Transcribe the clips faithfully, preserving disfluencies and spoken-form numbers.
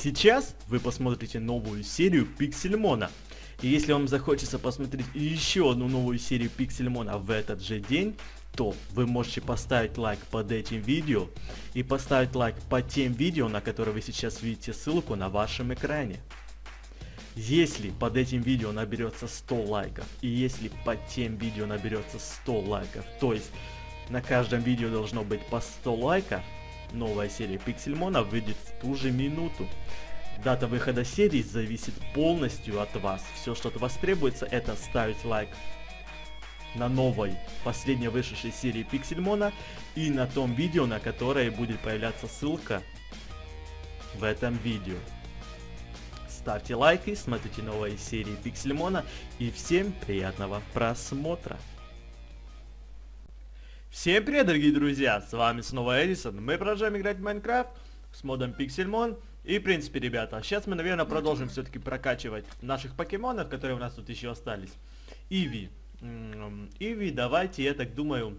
Сейчас вы посмотрите новую серию Пиксельмона. И если вам захочется посмотреть еще одну новую серию Пиксельмона в этот же день, то вы можете поставить лайк под этим видео и поставить лайк под тем видео, на которое вы сейчас видите ссылку на вашем экране. Если под этим видео наберется сто лайков, и если под тем видео наберется сто лайков, то есть на каждом видео должно быть по сто лайков, новая серия Пиксельмона выйдет в ту же минуту. Дата выхода серии зависит полностью от вас. Все, что от вас требуется, это ставить лайк на новой, последней вышедшей серии Пиксельмона и на том видео, на которое будет появляться ссылка в этом видео. Ставьте лайки, смотрите новые серии Пиксельмона и всем приятного просмотра. Всем привет, дорогие друзья, с вами снова Эдисон. Мы продолжаем играть в Майнкрафт с модом Пиксельмон. И в принципе, ребята, сейчас мы, наверное, продолжим все-таки прокачивать наших покемонов, которые у нас тут еще остались. Иви. Иви, давайте, я так думаю...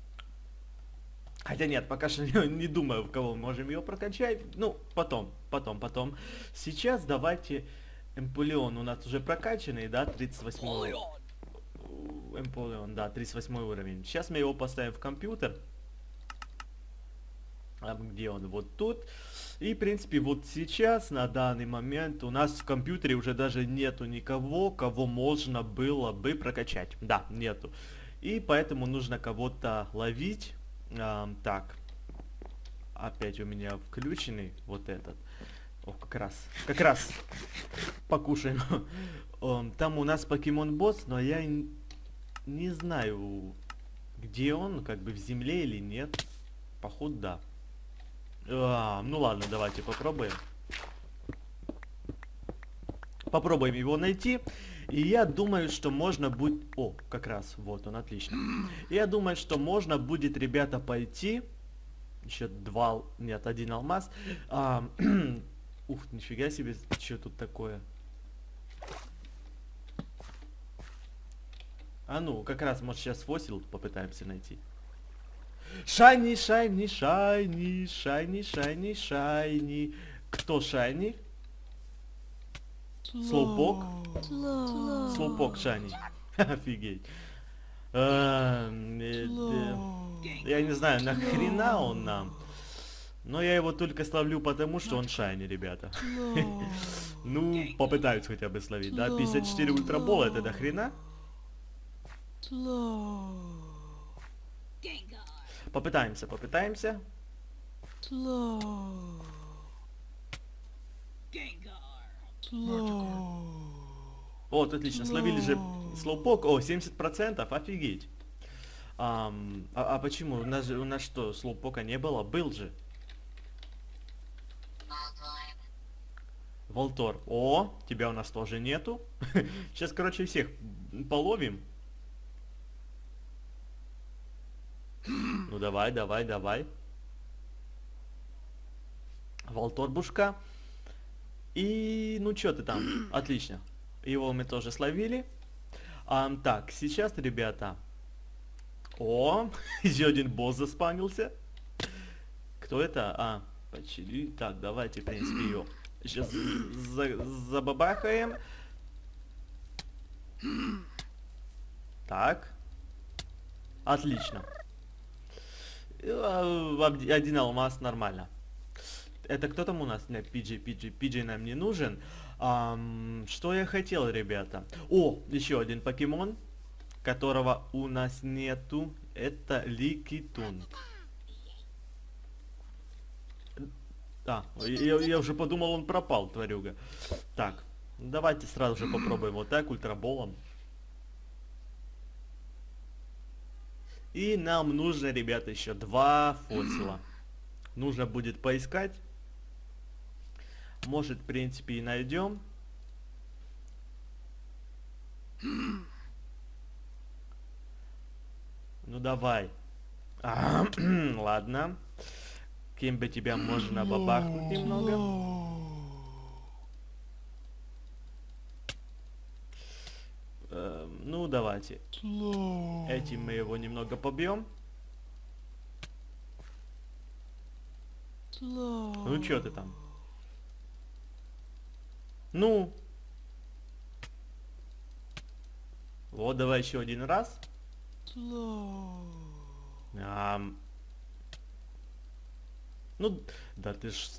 Хотя нет, пока что не, не думаю, в кого мы можем его прокачать. Ну, потом, потом, потом. Сейчас давайте... Эмполеон у нас уже прокачанный, да, тридцать восьмой. Эмполеон, да, тридцать восьмой уровень. Сейчас мы его поставим в компьютер. А где он? Вот тут. И, в принципе, вот сейчас, на данный момент, у нас в компьютере уже даже нету никого, кого можно было бы прокачать. Да, нету. И поэтому нужно кого-то ловить. А, так. Опять у меня включенный вот этот. О, как раз. Как раз. Покушаем. Там у нас покемон-босс, но я не знаю, где он, как бы в земле или нет. Походу, да. А, ну ладно, давайте попробуем. Попробуем его найти. И я думаю, что можно будет... О, как раз, вот он, отлично. Я думаю, что можно будет, ребята, пойти. Еще два... Нет, один алмаз. А, ух, нифига себе, что тут такое. А ну, как раз, может, сейчас фосил попытаемся найти. Шайни, шайни, шайни, шайни, шайни, шайни. Кто шайни? Слоупок? Слоупок шайни. Офигеть. Я не знаю, нахрена он нам. Но я его только словлю потому, что он шайни, ребята. Ну, попытаюсь хотя бы словить, да? пятьдесят четыре ультрабола, это до хрена? Попытаемся, попытаемся. Вот, отлично, словили же слоупок. О, семьдесят процентов, офигеть. А, а, а почему? У нас, у нас что, слоупока не было? Был же. Волтор. О, тебя у нас тоже нету. Сейчас, короче, всех половим. Ну давай, давай, давай. Волторбушка. И ну чё ты там? Отлично. Его мы тоже словили. А, так, сейчас, ребята. О, еще один босс заспавнился. Кто это? А, почти. Так, давайте, в принципе, ее сейчас за забабахаем. Так. Отлично. Один алмаз, нормально. Это кто там у нас? Нет, Пиджи, Пиджи, Пиджи нам не нужен. Ам, что я хотел, ребята? О, еще один покемон, которого у нас нету. Это Ликитун. А, я, я уже подумал, он пропал, тварюга. Так, давайте сразу же попробуем вот так, ультраболом. И нам нужно, ребята, еще два фосила. Нужно будет поискать. Может, в принципе, и найдем. Ну, давай. А, ладно. Кем бы тебя можно бабахнуть немного? Э, ну, давайте. Этим мы его немного побьем. Ну, чё ты там? Ну. Вот, давай еще один раз. Ам. Ну, да ты ж...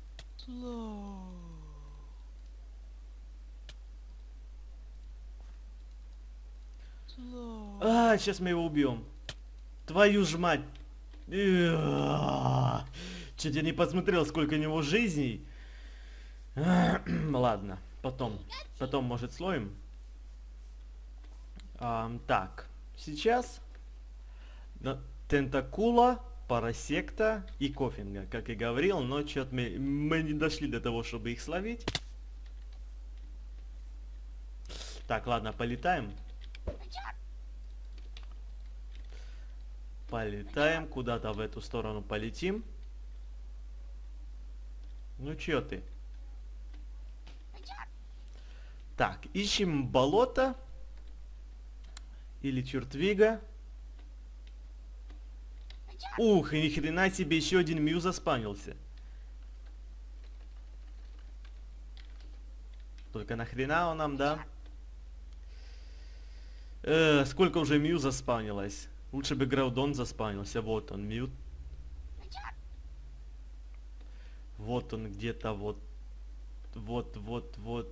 А, сейчас мы его убьем. Твою ж мать. Чуть я не посмотрел, сколько у него жизней. Ладно, потом. Потом, может, словим. А, так, сейчас да, Тентакула, Парасекта и Кофинга, как и говорил, но что-то мы, мы не дошли до того, чтобы их словить. Так, ладно, полетаем. Полетаем, куда-то в эту сторону полетим. Ну чё ты? Так, ищем болото. Или чертвига. Ух, и ни хрена себе, еще один Мью заспанился. Только нахрена он нам, да? Э, сколько уже Мью заспанилось? Лучше бы Граудон заспанился. Вот он, Мью. Вот он где-то вот. Вот, вот, вот.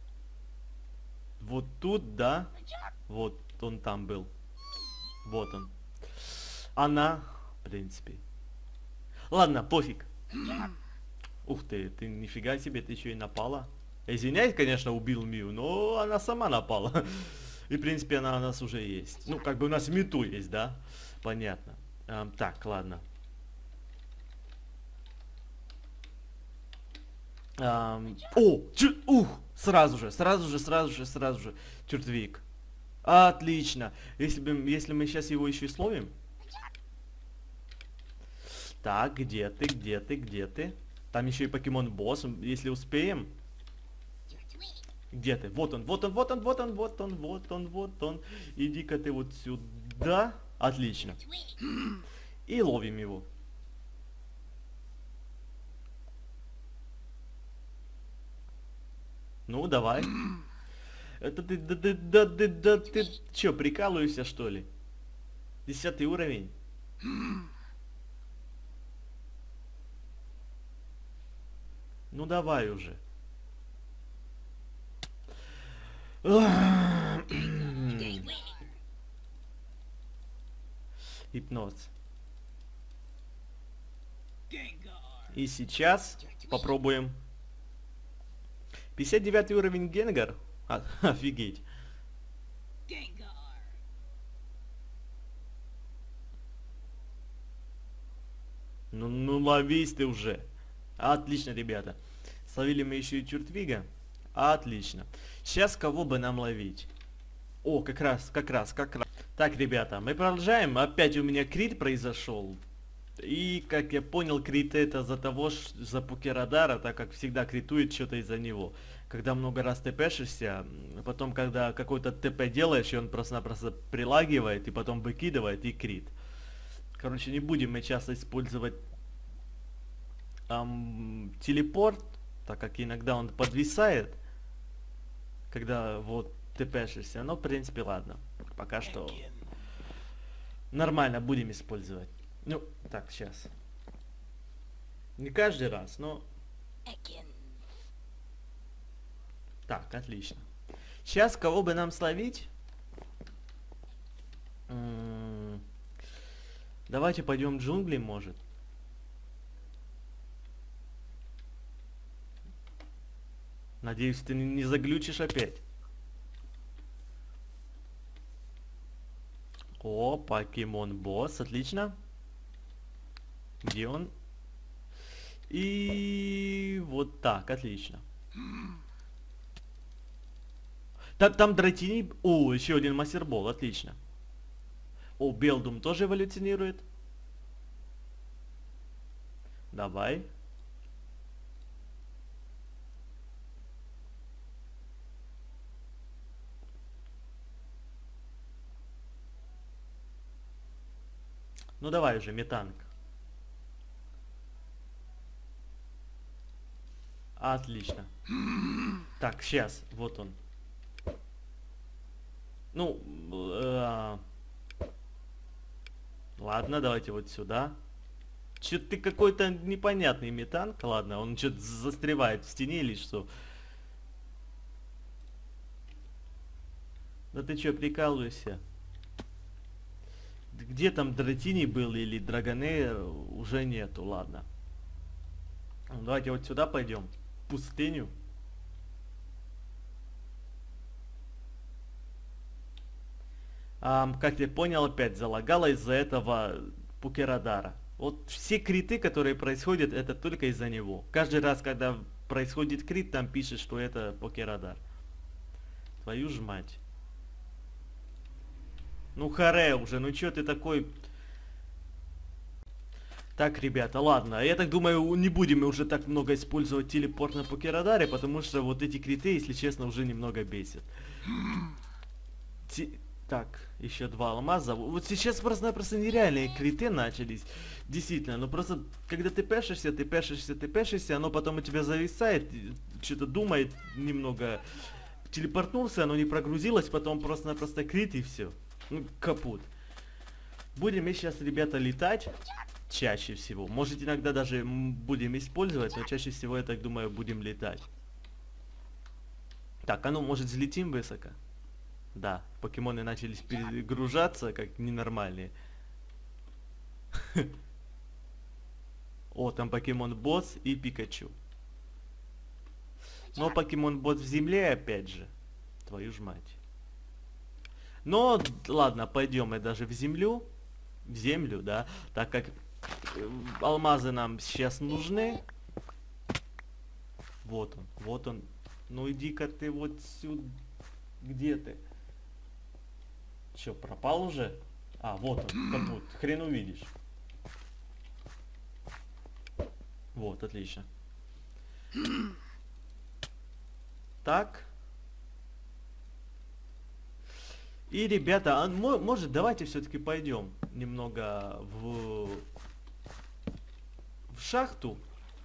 Вот тут, да? Вот он там был. Вот он. Она, в принципе. Ладно, пофиг. Ух ты, ты нифига себе, ты еще и напала. Извиняюсь, конечно, убил Мию, но она сама напала. И, в принципе, она у нас уже есть. Ну, как бы у нас Мюту есть, да? Понятно. Эм, так, ладно. Эм, о, чё, ух, сразу же, сразу же, сразу же, сразу же. Чертвик. Отлично. Если, бы, если мы сейчас его еще и словим. Так, где ты, где ты, где ты? Там еще и покемон-босс, если успеем. Где ты? Вот он, вот он, вот он, вот он, вот он, вот он, вот он. Иди-ка ты вот сюда. Отлично. И ловим его. Ну, давай. Это ты, да, да, да, да, да, ты чё, прикалываешься, что ли? Десятый уровень. Ну, давай уже. Гипноз. И сейчас попробуем. пятьдесят девятый уровень Генгар. А, офигеть. Ну, ну ловись ты уже. Отлично, ребята. Словили мы еще и Чертвига. Отлично. Сейчас кого бы нам ловить? О, как раз, как раз, как раз. Так, ребята, мы продолжаем. Опять у меня крит произошел. И, как я понял, крит это за того, за Покерадара, так как всегда критует что-то из-за него. Когда много раз тпшишься, потом, когда какой-то ТП делаешь, и он просто-напросто прилагивает, и потом выкидывает, и крит. Короче, не будем мы часто использовать эм, телепорт, так как иногда он подвисает, когда вот тпшишься. Но, в принципе, ладно. Пока что нормально будем использовать. Ну, так, сейчас. Не каждый раз, но... Так, отлично. Сейчас кого бы нам словить? М-м- Давайте пойдем в джунгли, может. Надеюсь, ты не заглючишь опять. О, покемон-босс, отлично. Где он? И вот так, отлично. Так, там Дратини... О, еще один мастербол, отлично. О, Белдум тоже эволюционирует. Давай. Ну давай уже, метанг. Отлично. Так, сейчас, вот он. Ну, э, ладно, давайте вот сюда. Чё ты какой-то непонятный метанк, ладно, он что-то застревает в стене или что? Да ты чё, прикалываешься? Где там Дратини был или Драгонейр, уже нету, ладно. Давайте вот сюда пойдем, в пустыню. А, как ты понял, опять залагало из-за этого Пукерадара. Вот все криты, которые происходят, это только из-за него. Каждый раз, когда происходит крит, там пишет, что это Пукерадар. Твою ж мать. Ну харе уже, ну чё ты такой... Так, ребята, ладно, я так думаю, не будем уже так много использовать телепорт на Пукерадаре, потому что вот эти криты, если честно, уже немного бесят. Ти... Так, еще два алмаза. Вот сейчас просто-напросто нереальные криты начались. Действительно, ну просто, когда ты пешишься, ты пешишься, ты пешишься, оно потом у тебя зависает, что-то думает немного. Телепортнулся, оно не прогрузилось, потом просто-напросто крит и все. Ну, капут. Будем мы сейчас, ребята, летать чаще всего. Может, иногда даже будем использовать, но чаще всего, я так думаю, будем летать. Так, а ну, может, взлетим высоко? Да, покемоны начались перегружаться, как ненормальные. О, там покемон-босс и Пикачу. Но покемон-босс в земле, опять же. Твою ж мать. Но, ладно, пойдем мы даже в землю. В землю, да. Так как алмазы нам сейчас нужны. Вот он, вот он. Ну иди-ка ты вот сюда. Где ты? Че, пропал уже? А, вот он, капут. Хрен увидишь. Вот, отлично. Так. И, ребята, а, может, давайте все-таки пойдем немного в, в шахту.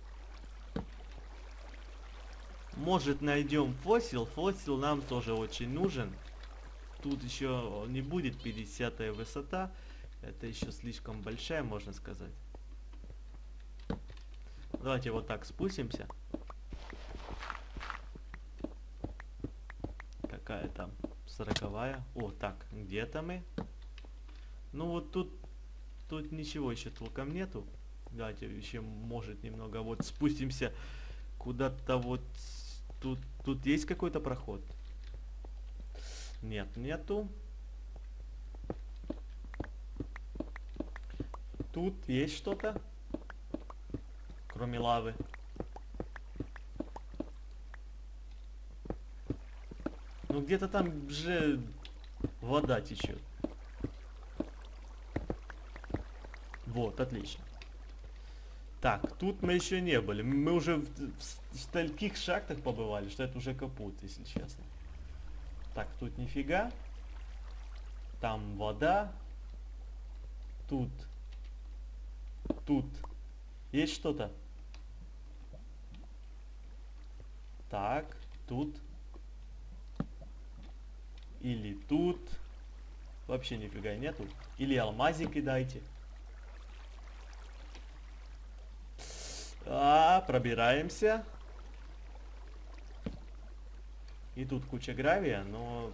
Может, найдем фосил. Фосил нам тоже очень нужен. Тут еще не будет пятидесятая высота. Это еще слишком большая, можно сказать. Давайте вот так спустимся. Какая там? Сороковая. О, так, где-то мы. Ну вот тут, тут ничего еще толком нету. Давайте еще, может, немного вот спустимся куда-то вот. Тут, тут есть какой-то проход? Нет, нету. Тут есть что-то? Кроме лавы. Ну где-то там же вода течет. Вот, отлично. Так, тут мы еще не были. Мы уже в, в, в стольких шахтах побывали, что это уже капут, если честно. Так, тут нифига. Там вода. Тут. Тут. Есть что-то? Так, тут. Или тут. Вообще нифига нету. Или алмазики дайте. А, пробираемся. И тут куча гравия, но...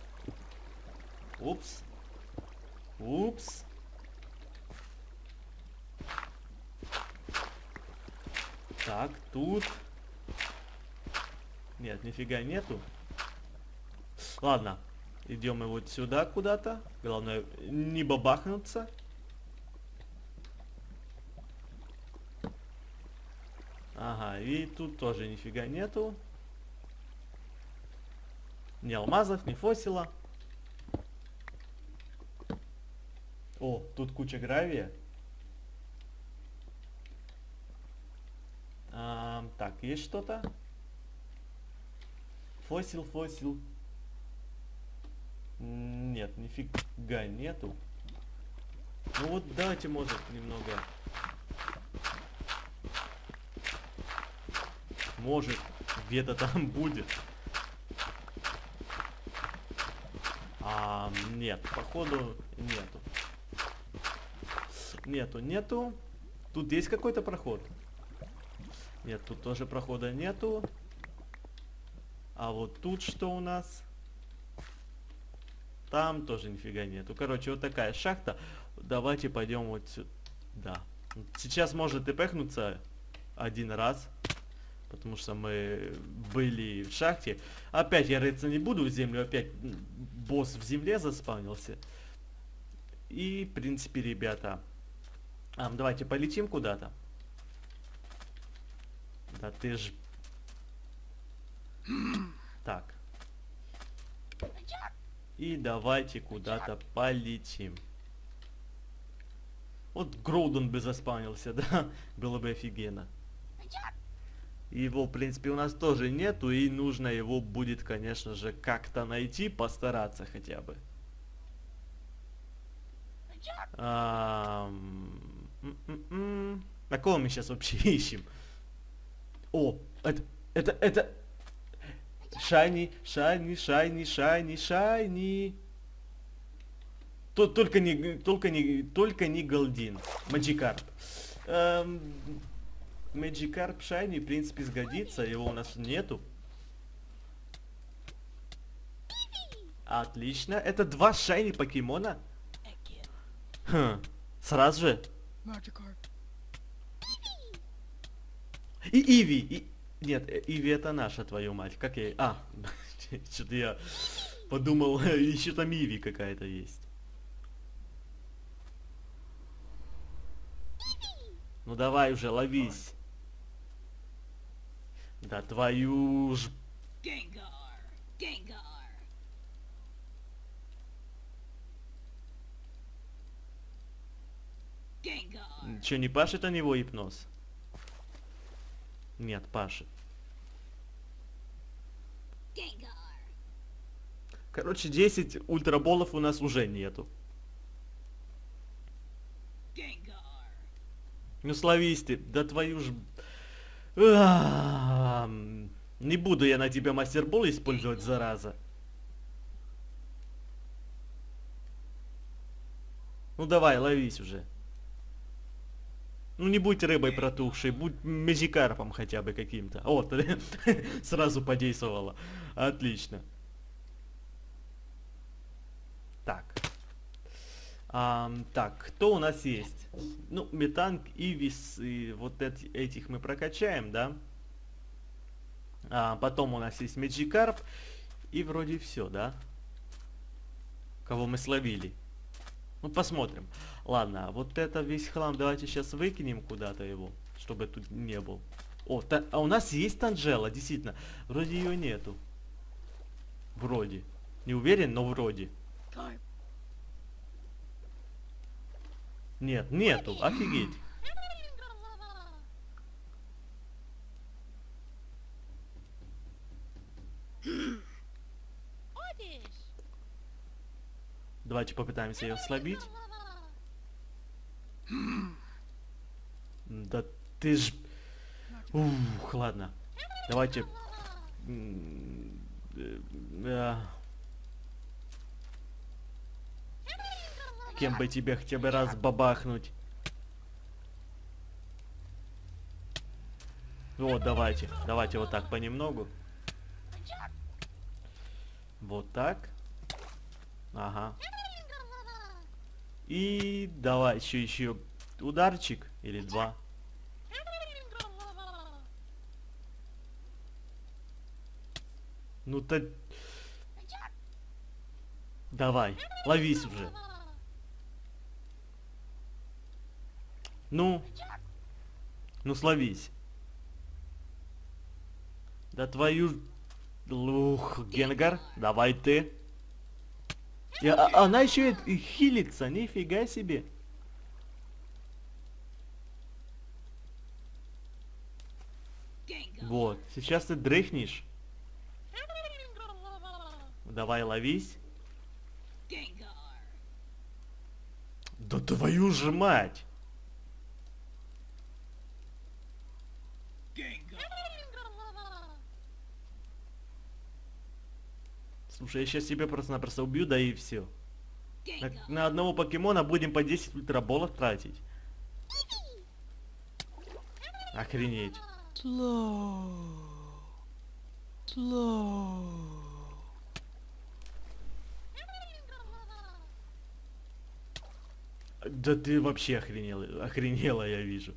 Упс. Упс. Так, тут... Нет, нифига нету. Ладно. Идем мы вот сюда куда-то. Главное, не бабахнуться. Ага, и тут тоже нифига нету. Ни алмазов, ни фосила. О, тут куча гравия. А, так, есть что-то? Фосил, фосил. Нет, нифига нету. Ну вот давайте, может, немного. Может, где-то там будет. А, нет, походу нету. Нету, нету. Тут есть какой-то проход? Нет, тут тоже прохода нету. А вот тут что у нас? Там тоже нифига нету. Короче, вот такая шахта. Давайте пойдем вот сюда. Сейчас может и пехнуться один раз. Потому что мы были в шахте. Опять я рыться не буду в землю. Опять босс в земле заспавнился. И, в принципе, ребята... А, давайте полетим куда-то. Да ты ж... Так. И давайте куда-то полетим. Вот Гроудон бы заспавнился, да? Было бы офигенно. Его, в принципе, у нас тоже нету, и нужно его будет, конечно же, как-то найти, постараться хотя бы. А, на кого мы сейчас вообще ищем? О, это, это, это... Шайни, шайни, шайни, шайни, шайни. Тут только не, только не, только не Голдин. Маджикарп. Эм, Маджикарп шайни, в принципе, сгодится. Его у нас нету. Отлично. Это два шайни покемона. Хм. Сразу же. И Иви. И... Нет, Иви это наша, твою мать. Как я... А, что-то я подумал, еще там Иви какая-то есть. Ну давай уже, ловись. Да твою ж... Че, не пашет на него гипноз? Нет, пашет. Короче, десять ультраболов у нас уже нету. Ну словись ты, да твою ж... А-а-а, не буду я на тебя мастербол использовать, зараза. Ну давай, ловись уже. Ну не будь рыбой протухшей, будь мезикарпом хотя бы каким-то. Вот, сразу подействовало. Отлично. Так. А, так, кто у нас есть? Ну, Метанг, Ивис, и вот эти, этих мы прокачаем, да? А, потом у нас есть Меджикарп. И вроде все, да? Кого мы словили. Ну, посмотрим. Ладно, вот это весь хлам давайте сейчас выкинем куда-то его, чтобы тут не был. О, та, а у нас есть Танжела, действительно. Вроде ее нету. Вроде. Не уверен, но вроде. Нет, нету, офигеть. Давайте попытаемся ее слабить. Да ты ж... Ух, ладно. Давайте... Кем бы тебе хотя бы раз бабахнуть? Вот, давайте. Давайте вот так понемногу. Вот так. Ага. И давай еще еще ударчик или два. Ну то... Давай, ловись уже. Ну. Ну словись. Да твою... Лух, Генгар, давай ты. И, а, она еще и, и хилится, нифига себе. Вот, сейчас ты дрыхнешь. Давай ловись. Да твою же мать. Слушай, я сейчас тебя просто-напросто убью, да и все. На, на одного покемона будем по десять ультраболов тратить. Охренеть. Slow. Slow. Да ты вообще охренела, охренела, я вижу.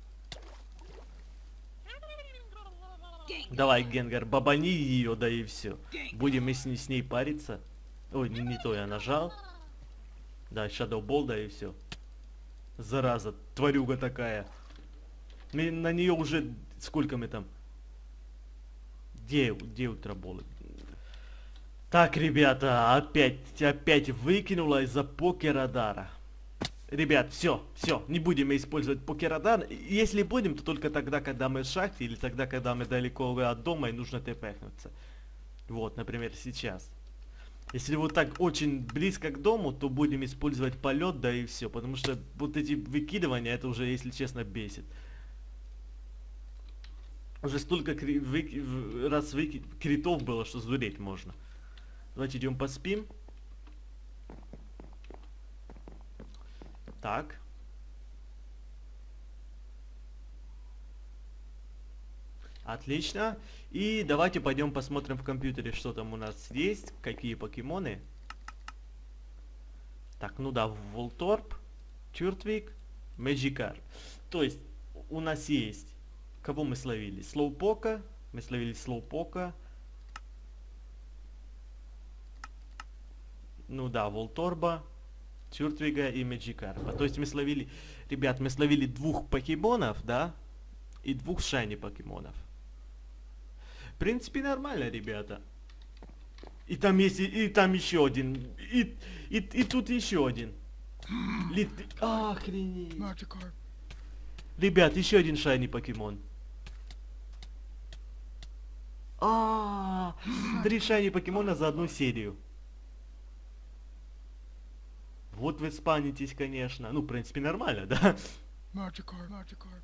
Давай, Генгар, бабани ее, да и все. Будем мы с ней, с ней париться. Ой, не, не то я нажал. Да, Shadow Ball, да и все. Зараза, тварюга такая. Мы на нее уже... Сколько мы там? Где, где ультраболы? Так, ребята, опять, опять выкинула из-за покерадара. Ребят, все, все, не будем использовать покерадар. Если будем, то только тогда, когда мы в шахте, или тогда, когда мы далеко от дома и нужно тпхнуться. Вот, например, сейчас. Если вот так очень близко к дому, то будем использовать полет, да и все. Потому что вот эти выкидывания, это уже, если честно, бесит. Уже столько кри вы раз выки критов было, что сдуреть можно. Давайте идем поспим. Так. Отлично. И давайте пойдем посмотрим в компьютере, что там у нас есть, какие покемоны. Так, ну да, Волторб, Тюртвик, Magikarp. То есть у нас есть... Кого мы словили? Слоупока. Мы словили Слоупока. Ну да, Волторба, Тюртвига и Magikarpa. То есть мы словили... Ребят, мы словили двух покемонов, да? И двух шайни покемонов. В принципе, нормально, ребята. И там есть... И, и там еще один. И, и, и тут еще один. Лит... Охренеть. Magikarp. Ребят, еще один шайни покемон. А, три шайни покемона за одну серию. Вот вы спанитесь, конечно. Ну, в принципе, нормально, да? Magikarp. Magikarp.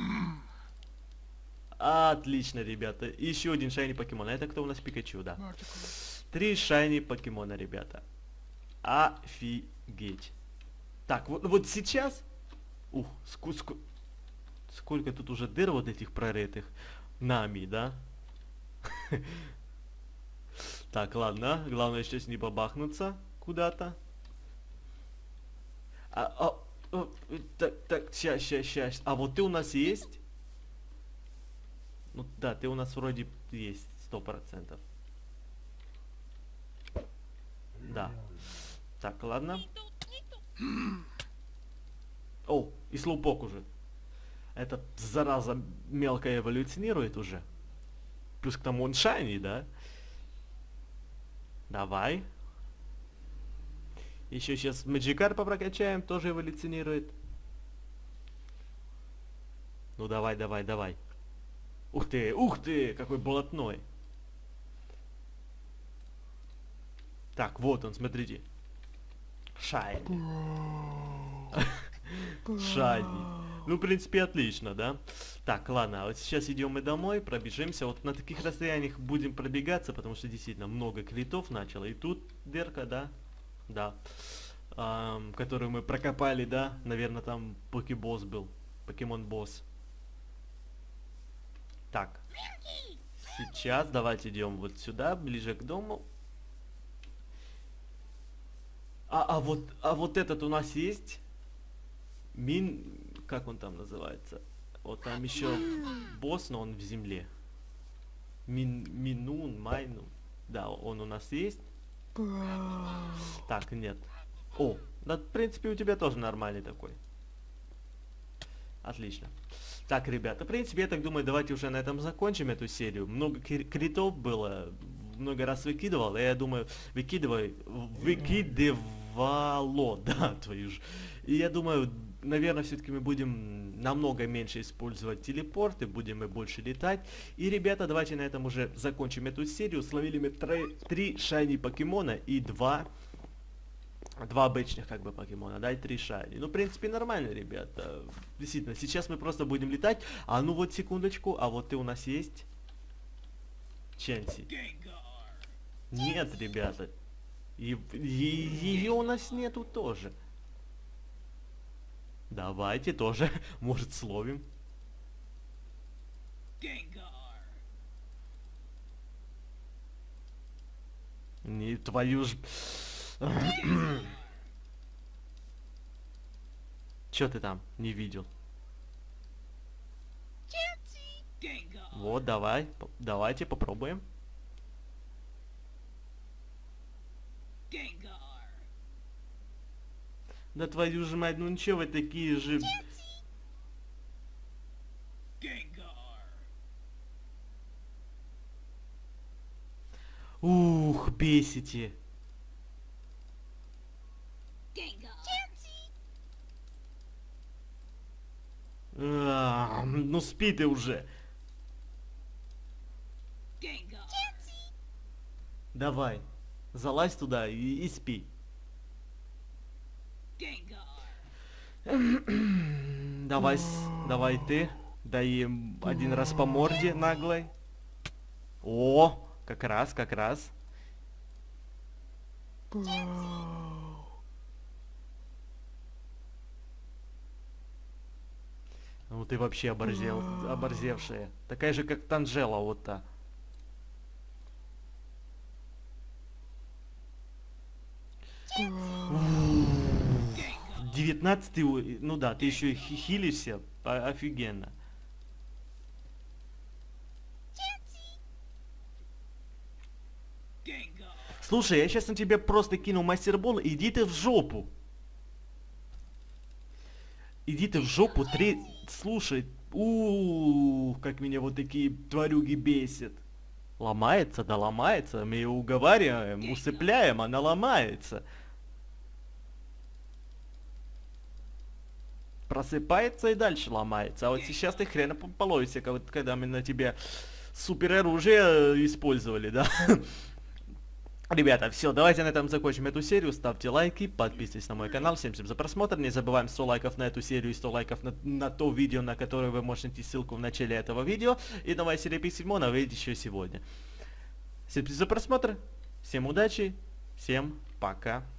Отлично, ребята. Еще один шайни покемон. А это кто у нас? Пикачу, да. Magikarp. Три шайни покемона, ребята. Офигеть. Так, вот, вот сейчас... Ух, ску ску сколько тут уже дыр вот этих прорытых нами, да? Так, ладно. Главное сейчас не бабахнуться куда-то. А, а, а, так, так, щас, щас, щас. А вот ты у нас есть? Ну да, ты у нас вроде есть, сто процентов. Да. Так, ладно. О, и слоупок уже. Этот зараза мелко эволюционирует уже. Плюс к тому он шайни, да? Давай. Еще сейчас Magikarpa прокачаем, тоже эволюционирует. Ну давай, давай, давай. Ух ты, ух ты, какой болотной. Так, вот он, смотрите. Шайни. Шайни. Ну, в принципе, отлично, да? Так, ладно, вот сейчас идем мы домой, пробежимся. Вот на таких расстояниях будем пробегаться, потому что действительно много критов начало. И тут дырка, да? Да. Эм, которую мы прокопали, да? Наверное, там покебосс был. Покемон-босс. Так. Сейчас давайте идем вот сюда, ближе к дому. А, а вот, а вот этот у нас есть? Мин... Как он там называется? Вот там еще босс, но он в земле. Мин... Минун, Майнун. Да, он у нас есть. Так, нет. О, да, в принципе, у тебя тоже нормальный такой. Отлично. Так, ребята, в принципе, я так думаю, давайте уже на этом закончим эту серию. Много критов было, много раз выкидывал, и я думаю, выкидывай, выкидывало, да, твою ж. И я думаю, наверное, все-таки мы будем намного меньше использовать телепорты, будем мы больше летать. И, ребята, давайте на этом уже закончим эту серию. Словили мы три шайни покемона и два... Два обычных, как бы, покемона, да, и три шайни. Ну, в принципе, нормально, ребята. Действительно, сейчас мы просто будем летать. А ну вот, секундочку, а вот ты у нас есть? Ченси. Нет, ребята. И, ее у нас нету тоже. Давайте тоже, может, словим. Не твою ж... Чё ты там не видел? Вот, давай, по- давайте попробуем. Да твою же мать, ну ничего вы такие же... Ух, бесите. А, ну спи ты уже. Давай, залазь туда и, и спи. Давай, с- давай ты. Дай им один раз по морде наглой. О, как раз, как раз. Bro. Ну ты вообще оборзел, оборзевшая. Такая же, как Танжела, вот та. Девятнадцатый, у- ну да, ты еще и хи- хилишься, о- офигенно. Слушай, я сейчас на тебя просто кину мастербол, иди ты в жопу. Иди ты в жопу, три... Слушай, у как меня вот такие тварюги бесят. Ломается, да ломается, мы ее уговариваем, усыпляем, она ломается. Просыпается и дальше ломается. А вот сейчас ты хрена по- половишься, как вот когда мы на тебя супер оружие э, использовали, да? Ребята, все, давайте на этом закончим эту серию. Ставьте лайки, подписывайтесь на мой канал. Всем всем за просмотр. Не забываем сто лайков на эту серию и сто лайков на, на то видео, на которое вы можете найти ссылку в начале этого видео. И новая серия Пиксельмона выйдет еще сегодня. Всем спасибо за просмотр. Всем удачи. Всем пока.